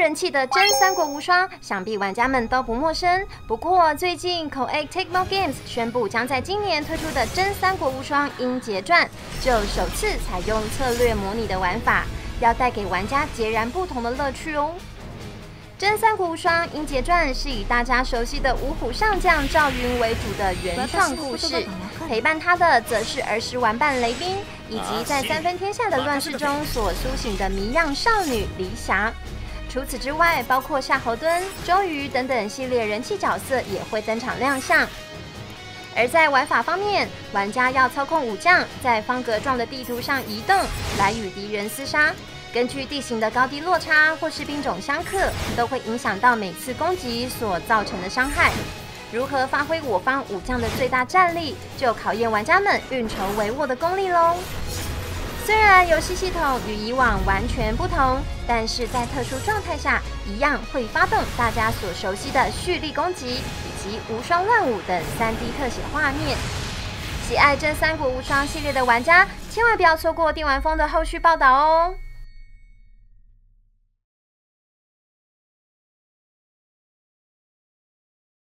人气的真三国无双，想必玩家们都不陌生。不过，最近 Koei Tecmo Games 宣布，将在今年推出的真三国无双英杰传，就首次采用策略模拟的玩法，要带给玩家截然不同的乐趣哦。真三国无双英杰传是以大家熟悉的五虎上将赵云为主的原创故事，陪伴他的则是儿时玩伴雷兵，以及在三分天下的乱世中所苏醒的谜样少女黎霞。除此之外，包括夏侯惇、周瑜等等系列人气角色也会登场亮相。而在玩法方面，玩家要操控武将在方格状的地图上移动，来与敌人厮杀。根据地形的高低落差或是兵种相克，都会影响到每次攻击所造成的伤害。如何发挥我方武将的最大战力，就考验玩家们运筹帷幄的功力喽。虽然游戏系统与以往完全不同，但是在特殊状态下，一样会发动大家所熟悉的蓄力攻击以及无双乱舞等3D 特写画面。喜爱真三国无双系列的玩家，千万不要错过电玩风的后续报道哦！